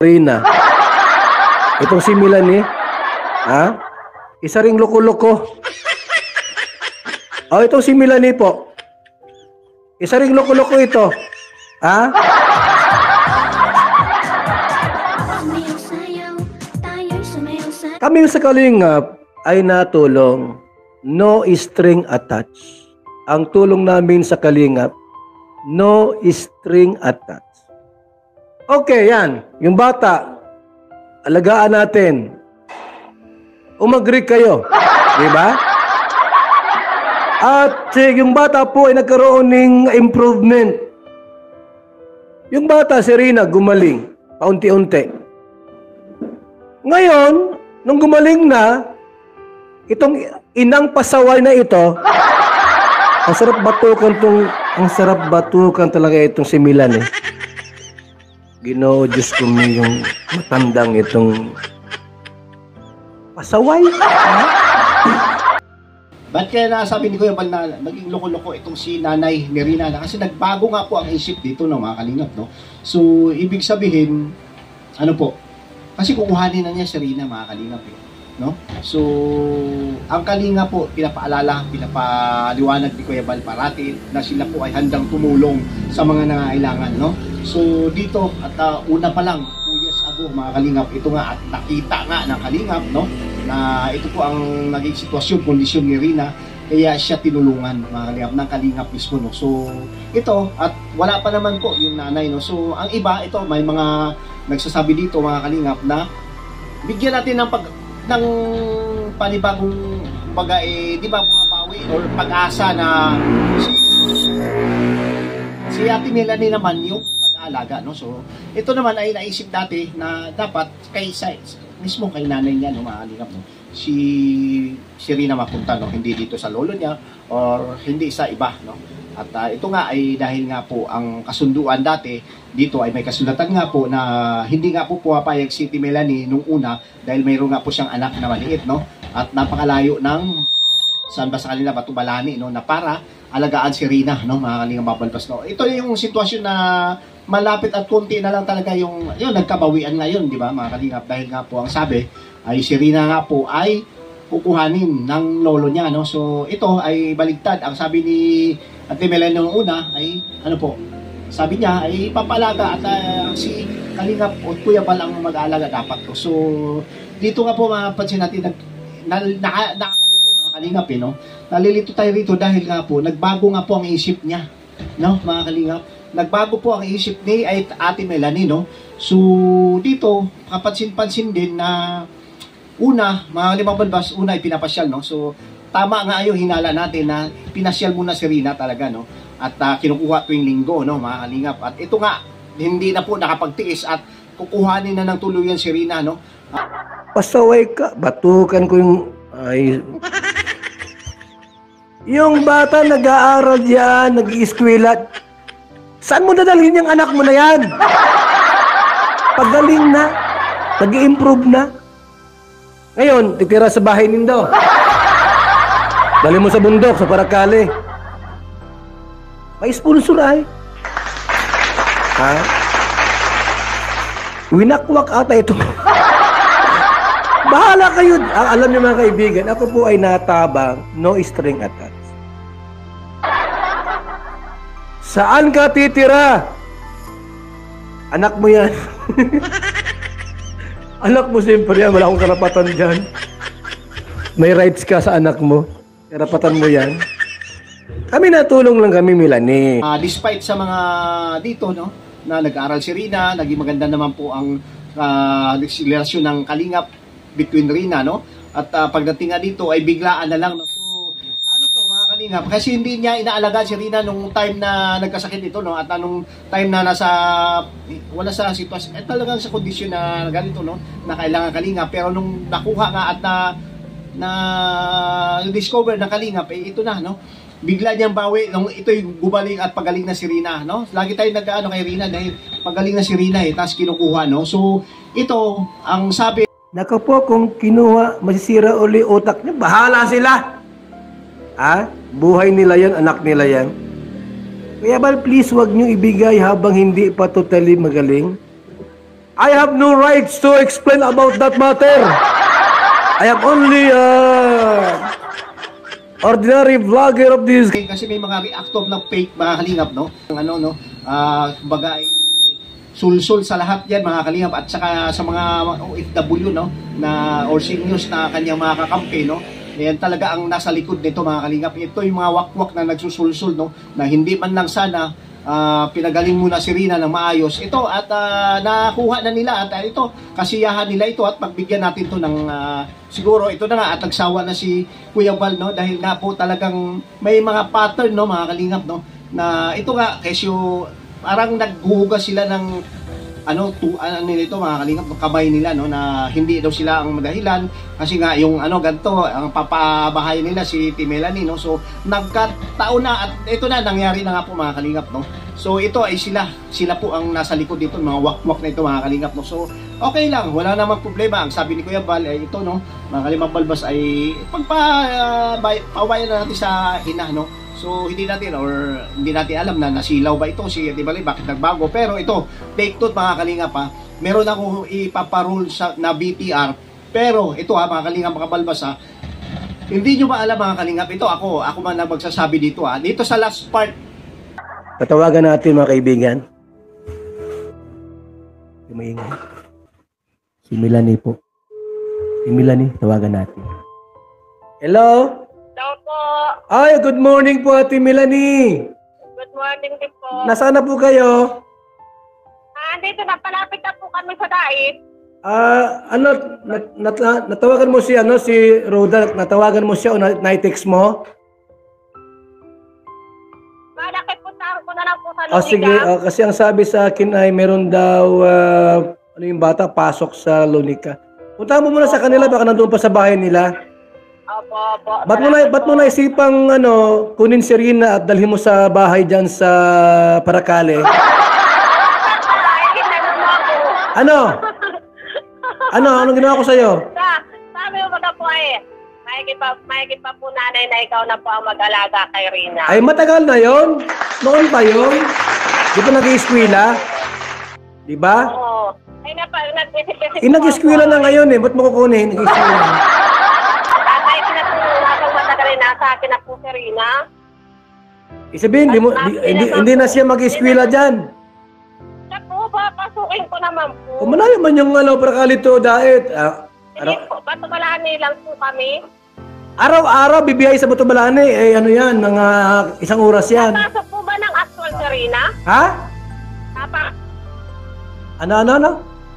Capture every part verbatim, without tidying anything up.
Rina. Itong si Melanie. Ha? Isa ring loko-loko. Oh, itong si Melanie po. Isa ring loko-loko ito. Ha? Kami sa Kalingap ay natulong. No string attached. Ang tulong namin sa Kalingap, no string attached. Okay, yan. Yung bata, alagaan natin. Umagri kayo. Di ba? At eh, yung bata po ay nagkaroon ng improvement. Yung bata, si Rina, gumaling. Paunti-unti. Ngayon, nung gumaling na, itong inang pasaway na ito, ang sarap batukan tong, ang sarap batukan talaga itong si Milan eh. Ginoo, Diyos ko may yung matandang itong pasaway. Ba't kaya nasabi ni Kuya Bal na naging loko-loko itong si Nanay ni Rina na kasi nagbago nga po ang isip dito no, mga kalingap, no? So, ibig sabihin, ano po, kasi kukuhanin na niya si Rina, mga kalingap, eh, no? So, ang kalinga po, pinapaalala, pinapaliwanag ni Kuya Bal parati na sila po ay handang tumulong sa mga nangailangan, no? So, dito, at uh, una pa lang, two years ago, mga kalingap, ito nga, at nakita nga ng kalingap, no? Na ito po ang naging sitwasyon, kondisyon ni Rina, kaya siya tinulungan, mga kalingap, ng kalingap mismo, no? So, ito, at wala pa naman po yung nanay, no? So, ang iba, ito, may mga nagsasabi dito, mga kalingap, na bigyan natin ng pag ng panibagong baga, eh, di ba, bumabawi or pag-asa na si, si Ate Melanie naman yung mag-aalaga, no? So, ito naman ay naisip dati na dapat kay mismo kay nanay niya, no, maalinap, no? Si, si Rina mapunta, no? Hindi dito sa lolo niya or hindi sa iba, no? At uh, ito nga ay dahil nga po ang kasunduan dati dito ay may kasulatan nga po na hindi nga po pumapayag si Ate Melanie nung una dahil mayroon nga po siyang anak na maliit, no? At napakalayo ng saan ba sa kanila, Batubalani, no? Na para alagaan si Rina, no? Mga kalingang babalbas, no? Ito yung sitwasyon na malapit at konti na lang talaga yung, yung nagkabawian ngayon, di ba, mga kalingap? Dahil nga po ang sabi ay si Rina nga po ay kukuhanin ng lolo niya, no? So ito ay baligtad. Ang sabi ni Ate Melanie nung una ay ano po, sabi niya ay papalaga at uh, si Kalingap o Kuya Bal ang mag-aalaga dapat to. So dito nga po mapapansin natin nag na, na, na, mga Kalingap, eh, no? Nalilito tayo rito dahil nga po nagbago nga po ang isip niya, no, mga Kalingap. Nagbago po ang isip ni ay Ate Melanie, no? So dito kapansin-pansin din na una, mga limang balbas, una ay pinapasyal, no? So tama nga yung hinala natin na pinasyal muna si Rina talaga, no? At uh, kinukuha tuwing linggo, no, mga Kalingap. At ito nga, hindi na po nakapagtiis at kukuhanin na ng tuluyan si Rina, no? Uh, Pasaway ka, batukan ko yung ay yung bata nag-aaral yan, nag-i-eskwela. Saan mo dadalhin yung anak mo na yan? Pagaling na, nag-i-improve na. Ngayon, titira sa bahay nindo. Dali mo sa bundok, sa Paracale. May sponsor ay. Ha? Winakwak ata ito. Bahala kayo. Ang alam niyo mga kaibigan, ako po ay natabang, no string attached. Saan ka titira? Anak mo yan. Anak mo siyempre yan, wala akong karapatan dyan. May rights ka sa anak mo. Karapatan mo yan. Kami natulong lang kami, Melanie. Uh, despite sa mga dito, no, na nag-aaral si Rina, naging maganda naman po ang uh, relasyon ng Kalingap between Rina, no? At uh, pagdating nga dito ay biglaan na lang, no? So, ano to mga Kalingap? Kasi hindi niya inaalagaan si Rina nung time na nagkasakit ito, no? At anong time na nasa wala sa sitwasyon, eh, talagang sa kondisyon na ganito, no? Na kailangan Kalingap. Pero nung nakuha nga at na na discover ng Kalingap, eh, ito na, no? Bigla niyang bawi nung ito'y gumaling at pagaling na si Rina, no? Lagi tayo nag-ano kay Rina dahil pagaling na si Rina, eh, tapos kinukuha, no? So, ito, ang sabi, nako po, kung kinuha, masisira uli utak niya, bahala sila. Ha? Buhay nila yan, anak nila yan. Kaya ba, please, wag niyo ibigay habang hindi pa totally magaling. I have no rights to explain about that matter. I am only uh, ordinary vlogger of this. Kasi may mga reactor na fake mga kalingap, no? Ang ano, no? Ah, uh, kumbaga ay sulsul sa lahat yan mga kalingap at saka sa mga O F W, no? Na or seniors na kanyang mga kakampi, no? Yan talaga ang nasa likod nito mga kalingap. Ito yung mga wakwak na nagsusulsul, no? Na hindi man lang sana uh, pinagaling muna si Rina ng maayos. Ito at uh, nakuha na nila at uh, ito, kasiyahan nila ito at pagbigyan natin to ng uh, siguro ito na nga at nagsawa na si Kuya Val, no? Dahil nga po talagang may mga pattern, no mga kalingap, no? Na ito nga, kesyo parang naghuhugas sila ng ano to ano nito mga kalingap ng kamay nila, no, na hindi daw sila ang dahilan kasi nga yung ano ganto ang papabahay nila si T. Melanie, no. So nagkataon na at ito na nangyari na nga po mga kalingap, no. So ito ay sila sila po ang nasa likod dito, mga wakwak na ito mga kalingap, no. So okay lang, wala namang problema. Ang sabi ni Kuya Val ay ito, no, mga kalingap balbas ay pagpa uh, pawayan na natin sa ina, no. So hindi natin or hindi natin alam na nasilaw ba ito si Di Bali, bakit nagbago. Pero ito, take note mga kalingap ha. Meron akong ipaparule sa na B T R. Pero ito ha mga kalingap, mga balbas ha. Hindi nyo ba alam mga kalingap, ito ako, ako man na magsasabi dito ha. Dito sa last part. Patawagan natin mga kaibigan. Kumaingay. Si Melanie po. Si Melanie, tawagan natin. Hello? Hello po. Ay, good morning po Ate Melanie. Good morning din po. Nasaan na po kayo? Ah, dito na, palapit na po kami sa dait. Ah, ano, nat, nat, natawagan mo si ano si Roda, natawagan mo siya o na, na-text mo? Malaki puntahan ko na lang po sa Ah, Lumiga. sige, ah, kasi ang sabi sa akin ay meron daw ah, ano yung bata pasok sa Lunica. Punta mo muna sa kanila, baka nandoon pa sa bahay nila. Opo, opo. Ba't mo na ba't mo naisipang ano kunin si Rina at dalhin mo sa bahay diyan sa Paracale? Ano? Ano? Anong ginawa ko sa iyo? Sabi mo ba po eh, mahigit pa, mahigit pa po nanay na ikaw na po ang mag-alaga kay Rina. Ay matagal na 'yon. Noon pa 'yon. Di ba nag-ieskwela? Di ba? Oo. Ay na pa, nag-isip-isip. Eh, nag-ieskwela na ngayon eh. Ba't mo kukunin? Nag-ieskwela. Tatay ko na po, habang matagal na nasa akin na po si Rina. Isabihin, di mo, di, hindi, hindi na siya mag-eskwela dyan. Siya po ba, pasukin ko naman po. Kung malayo man yung ano, Paracale to diet. Ah, Hindi araw, po, batubalani lang po kami. araw-araw bibiyay sa Batubalane. Eh ano yan, mga isang oras yan. Napasok po ba ng actual si Rina? Ha? Napa, Ano, ano, ano?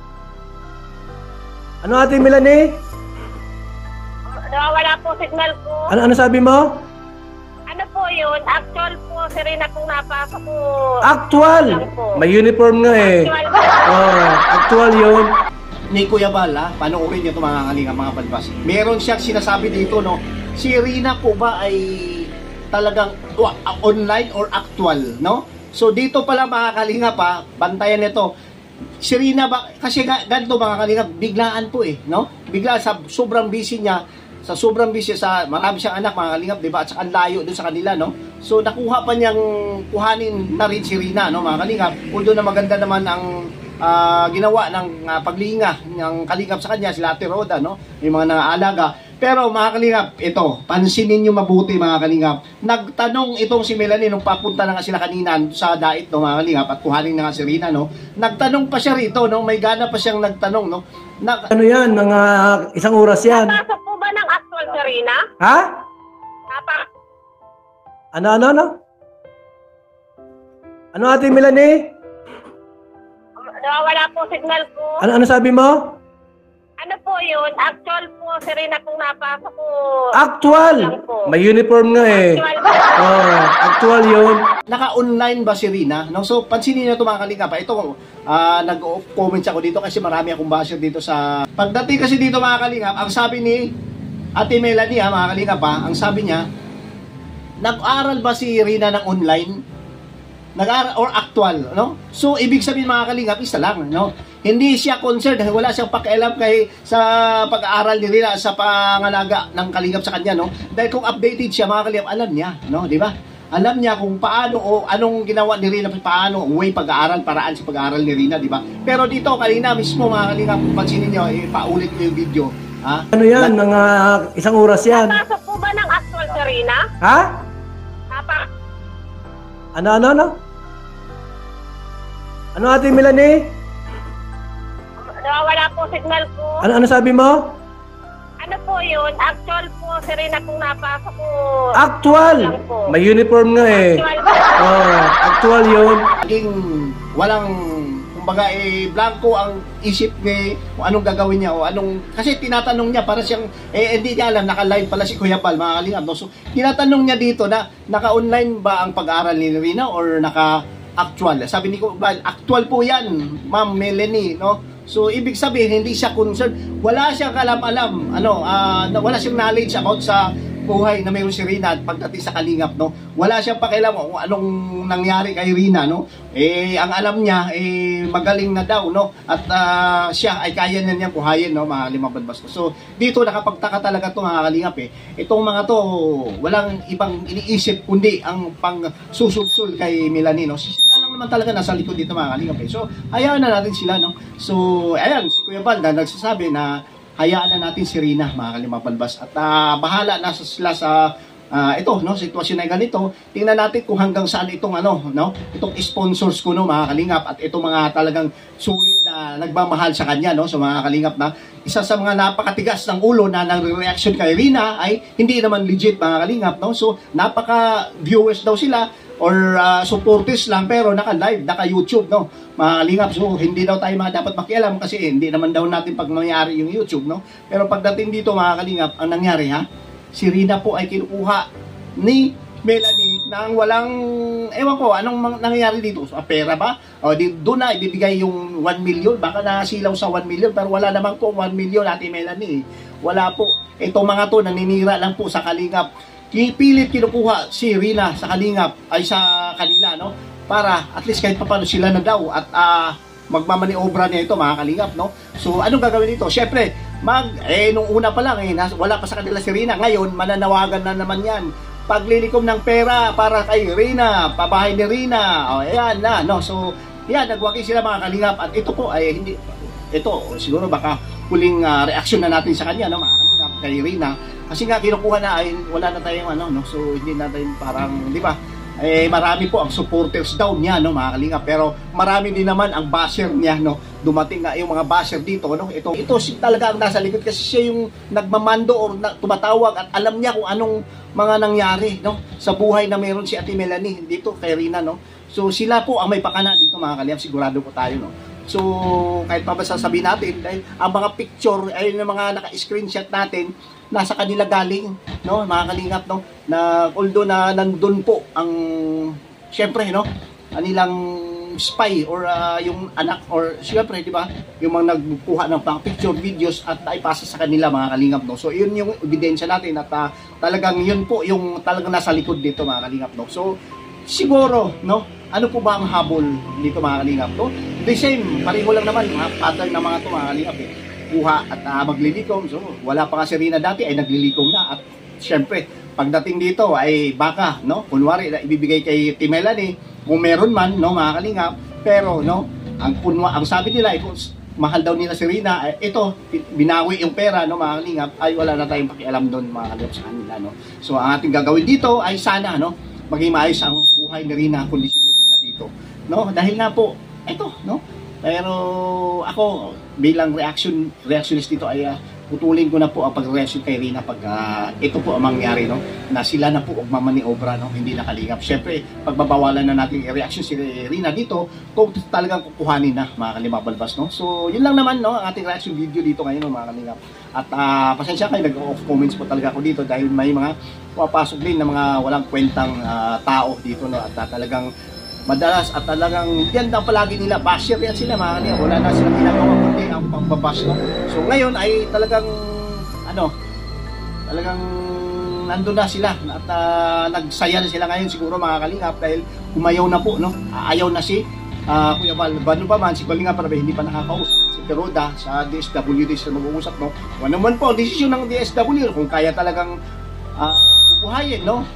Ano Ate Melanie? nawawala po signal ko. Ano, ano sabi mo? Ano po yun? Actual po, si Rina pong napasok po. Actual! Lang po. May uniform nga eh. Actual po. Oh, actual yun. Ni Kuya Val, ha, panoorin niyo ito mga kalinga, mga balbas. Meron siyang sinasabi dito, no, si Rina po ba ay talagang uh, online or actual, no? So dito pala mga kalinga pa, bantayan nito. Si Rina ba, kasi ganito mga kalinga, biglaan po eh, no? Bigla sa sobrang busy niya, sa sobrang busy sa marami siyang anak mga kalingap, di ba? At saka ang layo doon sa kanila, no? So nakuha pa niyang kuhanin na rin si Rina, no mga kalingap. Although na maganda naman ang uh, ginawa ng uh, paglinga ng kalingap sa kanya, sila Ate Roda, no? Yung mga nangaalaga. Pero mga kalingap, ito, pansinin niyo mabuti mga kalingap. Nagtanong itong si Melanie nung papunta na nga sila kanina sa dait, no mga kalingap, at kuhanin na nga si Rina, no? Nagtanong pa siya rito, no? May gana pa siyang nagtanong, no? Nag Ano yan, mga isang oras yan. Napasok po ba ng actual si Rina? Ha? Napa, Ano, ano, ano? Ano Ate Melanie? nawawala po signal ko. Ano, ano sabi mo? Ano po yun? Actual po, si Rina pong napasok po. Actual! Lang po. May uniform nga eh. Actual po. Oh, actual yun. naka-online ba si Rina? No? So, pansinin niyo ito mga kalingap. Ito, uh, nag-comment ako dito kasi marami akong basher dito sa... Pagdating kasi dito mga kalingap, ang sabi ni Ate Melanie, ha, mga kalingap, ha, ang sabi niya, nag-aral ba si Rina ng online? Nag-aral or actual, no? So, ibig sabihin mga kalingap, isa lang, no? Hindi siya concerned, wala siyang pakialam kay sa pag-aaral ni Rina, sa pangalaga ng kalingap sa kanya, no? Dahil kung updated siya, mga kalingap, alam niya, no? Di ba? alam niya kung paano o anong ginawa ni Rina, paano way pag-aaral, paraan sa pag-aaral ni Rina, di ba? Pero dito kanina mismo mga kalingap, kung pansinin niyo, eh, paulit ko yung video. Ha? Ano yan? Mga isang oras yan. Napasok po ba ng actual si Rina? Ha? Napa Ano, ano, ano? Ano Ate Melanie? Nawawala po signal ko. Ano, ano sabi mo? Ano po yun? Actual po si Rina kung napasok ko. Actual! Lang po. May uniform nga eh. Actual po. Oh, actual yun. Naging walang, kumbaga eh, blanco ang isip ni kung anong gagawin niya o anong, kasi tinatanong niya para siyang, eh hindi niya alam, naka-live pala si Kuya Bal, mga kalingap, no? So, tinatanong niya dito na, naka-online ba ang pag-aaral ni Rina or naka-actual? Sabi ni Kuya Bal, actual po yan, Ma'am Melanie, no? So, ibig sabihin, hindi siya concerned. Wala siyang kalam-alam, ano, uh, wala siyang knowledge about sa buhay na mayroon si Rina at pagdating sa kalingap, no? Wala siyang pakialam kung anong nangyari kay Rina, no? Eh, ang alam niya, eh, magaling na daw, no? At uh, siya ay kaya na niyang buhayin, no? Mga limang balbas ko. So, dito nakapagtaka talaga ito, mga kalingap, eh. Itong mga to, walang ibang iniisip, kundi ang pang susulsul kay Melanie, no? Sila lang naman talaga nasa likod dito, mga kalingap, eh. So, hayaan na natin sila, no? So, ayan, si Kuya Bal na nagsasabi na hayaan na natin si Rina, mga kalimang balbas. At uh, bahala na sila sa uh, ito, no, sitwasyon na ganito. Tingnan natin kung hanggang saan itong ano, no, itong sponsors ko, no, mga kalingap, at itong mga talagang sulit na nagmamahal sa kanya, no, so mga kalingap na isa sa mga napakatigas ng ulo na nang-reaction kay Rina ay hindi naman legit, mga kalingap, no. So napaka-viewers daw sila or uh, supporters lang pero naka-live, naka-YouTube, no, mga kalingap. So hindi daw tayo mga dapat makialam kasi eh, hindi naman daw natin pag nangyari yung YouTube, no. Pero pagdating dito, mga kalingap, ang nangyari, ha, si Rina po ay kinukuha ni Melanie nang walang, ewan ko, anong nangyayari dito? So, pera ba? O, di, doon na ibibigay yung one million, baka nasilaw sa one million, pero wala naman po one million, Ate Melanie. Wala po. Itong mga to, naninira lang po sa kalingap. Pilit kinukuha si Rina sa kalingap, ay sa kanila, no? Para at least kahit paano sila na daw at uh, magmamaniobra niya ito, mga kalingap, no? So, anong gagawin dito? Siyempre, mag, eh, nung una pa lang, eh, nas, wala pa sa kanila si Rina. Ngayon, mananawagan na naman yan. Paglilikom ng pera para kay Rina, pabahay ni Rina, o, ayan na, no? So, yan, nagwagi sila, mga kalingap. At ito po, ay hindi, ito, siguro baka huling uh, reaksyon na natin sa kanya, no, mga kalingap, kay Rina. Kasi nga, kinukuha na, ay wala na tayong ano, no? So, hindi natin parang, di ba? Eh, marami po ang supporters daw niya, no, mga kalingap. Pero marami din naman ang basher niya, no. Dumating nga yung mga basher dito, no. Ito, ito si talaga ang nasa likod kasi siya yung nagmamando or na, tumatawag at alam niya kung anong mga nangyari, no, sa buhay na meron si Ate Melanie dito kay Rina, no. So sila po ang may pakana dito, mga kalingap, sigurado po tayo, no. So kahit pa ba sasabihin natin, dahil ang mga picture ay yung mga naka-screenshot natin nasa kanila galing, no, mga kalingap, no, na although na nandun po ang syempre, no, anilang spy or uh, yung anak or syempre, di ba, yung mga nagkuha ng pang picture videos at naipasa sa kanila, mga kalingap, no. So yun yung ebidensya natin at uh, talagang yun po yung talagang nasa likod dito, mga kalingap, no. So siguro, no, ano po ba ang habol dito, mga kalingap, no? The same, pareho lang naman yung pattern ng mga to, mga kalingap, eh. Kuha at uh, maglilikom. So wala pa nga si Rina dati ay naglilikom na at syempre pagdating dito ay baka, no, kunwari na ibibigay kay Ate Melanie kung meron man, no, mga kalingap, pero no, ang kunwa, ang sabi nila ay kung mahal daw nila si Rina, eh, ito binawi yung pera, no, mga kalingap, ay wala na tayong pakialam doon, mga kalingap, sa kanila, no. So ang ating gagawin dito ay sana, no, maging maayos ang buhay ni Rina, kondisyon ni Rina dito, no, dahil nga po ito, no. Pero ako bilang reaction reactionist dito ay uh, putulin ko na po ang pag-reaction kay Rina pag uh, ito po ang mangyari, no, na sila na po magmamaniobra, no, hindi na kalingap. Syempre pagbabawalan na natin i-reaction si Rina dito kung talagang kukuhanin na, mga kalingap balbas, no. So yun lang naman, no, ang ating reaction video dito ngayon, no, mga kalingap. At uh, pasensya kayo, nag-off comments po talaga ako dito dahil may mga papasok din na mga walang kwentang uh, tao dito, no, at uh, talagang madalas at talagang yan daw palagi nila, basher yan sila, mga kalingap. Wala na silang ginagawa kundi ang pagbabash, no. So ngayon ay talagang ano, talagang nandun na sila at uh, nagsaya na sila ngayon siguro, mga kalingap, dahil umayaw na po, no. Ayaw na si uh, Kuya Bal. Bano pa man si Balinga para ba hindi pa nakakausap si Peroda sa D S W D sila mag-uusap, no. Ano naman po ang desisyon ng D S W kung kaya talagang uh, bubuhayin, no.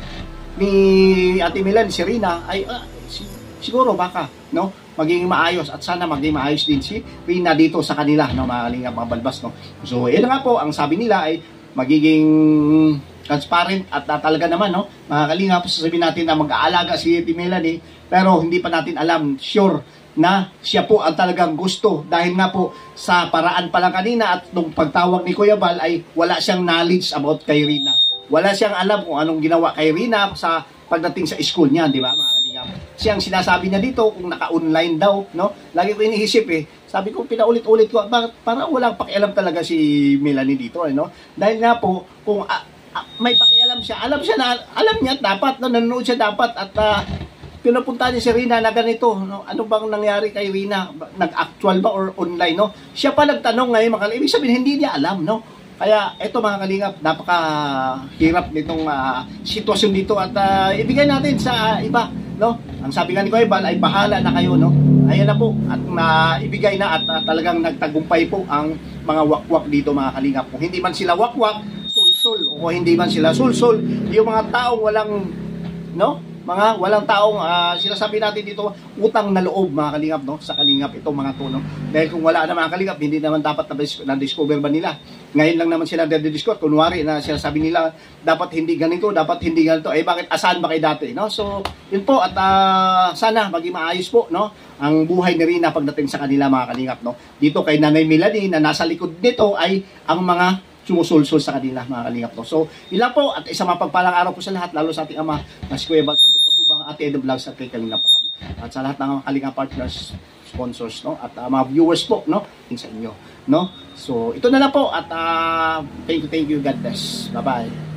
ni Ate Milan, si Rina, ay ah, si, siguro baka, no? Maging maayos at sana maging maayos din si Rina dito sa kanila, no? Mga kalingap, mga balbas, no? So, yun nga po, ang sabi nila ay magiging transparent at uh, talaga naman, no? Mga kalingap, sasabihin natin na mag-aalaga si Ate Melanie, pero hindi pa natin alam, sure, na siya po ang talagang gusto dahil nga po sa paraan pa lang kanina at nung pagtawag ni Kuya Bal ay wala siyang knowledge about kay Rina. Wala siyang alam kung anong ginawa kay Rina sa pagdating sa school niya, di ba mga kalingap? Siyang sinasabi niya dito kung naka-online daw, no? Lagi ko iniisip eh. Sabi ko pinaulit-ulit ko, bakit parang walang pakialam talaga si Melanie dito, eh, no? Dahil nga po kung uh, uh, may pakialam siya, alam siya na alam niya dapat, no? Nanonood siya dapat at uh, pinupunta niya si Rina na ganito, no? Ano bang nangyari kay Rina? Nag-actual ba or online, no? Siya pa nagtanong ngayon, mga kalingap. Ibig sabihin, hindi niya alam, no? Kaya, eto mga kalingap, napaka-hirap nitong uh, sitwasyon dito at uh, ibigay natin sa uh, iba, no? Ang sabi nga ni Kuya Bal ay bahala na kayo, no? Ayan na po, at na uh, ibigay na at uh, talagang nagtagumpay po ang mga wakwak dito, mga kalingap. Kung hindi man sila wakwak, sulsul, o kung hindi man sila sulsul, yung mga taong walang, no? Mga walang taong uh, sinasabi natin dito utang na loob, mga kalingap, no? Sa kalingap itong mga to, no? Dahil kung wala na mga kalingap, hindi naman dapat na-discover ba nila? Ngayon lang naman sila na-discover. Kunwari na sinasabi nila dapat hindi ganito, dapat hindi ganito. Eh bakit asan ba kay dati, no? So yun po at uh, sana maging maayos po, no? Ang buhay ni Rina pagdating sa kanila, mga kalingap, no? Dito kay Nanay Melanie na nasa likod nito ay ang mga sumusulsul sa kanila, mga kalingap, no? So ilan po at isang mapagpalang araw po sa lahat, lalo sa ating ama na si Kuya Bal Santos Matubang, Ate Edo Vlogs at kay Kalingap Ram. At sa lahat ng Kalingap partners, sponsors, no? At uh, mga viewers po, no? Sa inyo, no? So ito na lang po at uh, thank you, thank you, God bless. Bye-bye.